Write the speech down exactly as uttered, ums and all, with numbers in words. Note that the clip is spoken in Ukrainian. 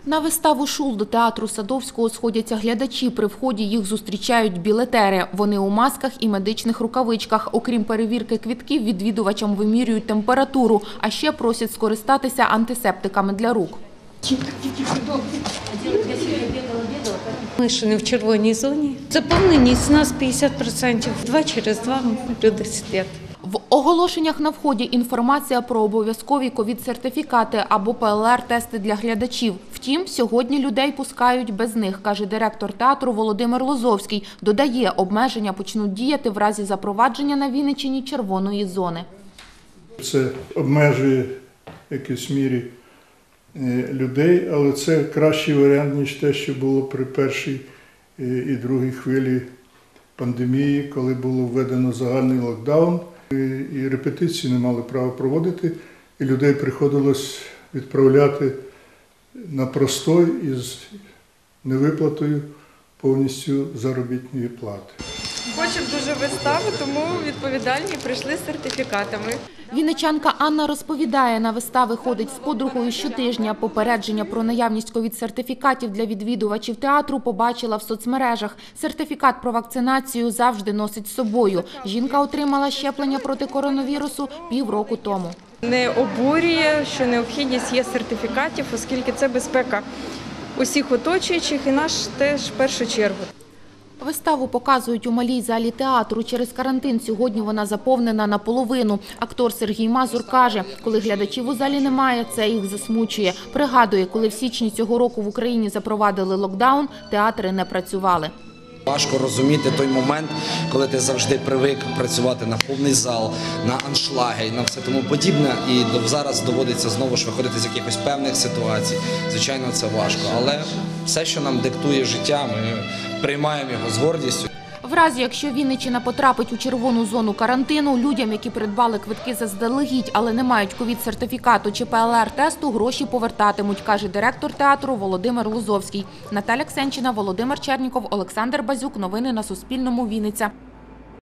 На виставу «Шул» до театру Садовського сходяться глядачі. При вході їх зустрічають білетери. Вони у масках і медичних рукавичках. Окрім перевірки квитків, відвідувачам вимірюють температуру, а ще просять скористатися антисептиками для рук. Ми ще не в червоній зоні. Заповненість у нас п'ятдесят відсотків. Два через два люди сидять. В оголошеннях на вході інформація про обов'язкові ковід-сертифікати або Пе Ел Ар-тести для глядачів. Втім, сьогодні людей пускають без них, каже директор театру Володимир Лозовський. Додає, обмеження почнуть діяти в разі запровадження на Вінниччині червоної зони. Це обмежує в якійсь мірі людей, але це кращий варіант, ніж те, що було при першій і другій хвилі пандемії, коли було введено загальний локдаун. І репетиції не мали права проводити, і людей приходилось відправляти на простой із невиплатою повністю заробітної плати. Хочемо дуже виставу, тому відповідальні прийшли з сертифікатами. Вінничанка Анна розповідає, на вистави ходить з подругою щотижня. Попередження про наявність ковід-сертифікатів для відвідувачів театру побачила в соцмережах. Сертифікат про вакцинацію завжди носить з собою. Жінка отримала щеплення проти коронавірусу півроку тому. Не обурює, що необхідність є сертифікатів, оскільки це безпека усіх оточуючих і наш теж в першу чергу. Виставу показують у малій залі театру. Через карантин сьогодні вона заповнена наполовину. Актор Сергій Мазур каже, коли глядачів у залі немає, це їх засмучує. Пригадує, коли в січні цього року в Україні запровадили локдаун, театри не працювали. Важко розуміти той момент, коли ти завжди привик працювати на повний зал, на аншлаги і на все тому подібне. І зараз доводиться знову ж виходити з якихось певних ситуацій. Звичайно, це важко, але все, що нам диктує життя, ми приймаємо його з гордістю. В разі, якщо Вінниччина потрапить у червону зону карантину, людям, які придбали квитки заздалегідь, але не мають ковід-сертифікату чи Пе Ел Ар-тесту, гроші повертатимуть, каже директор театру Володимир Лозовський. Наталя Ксенчина, Володимир Черніков, Олександр Базюк. Новини на Суспільному. Вінниця.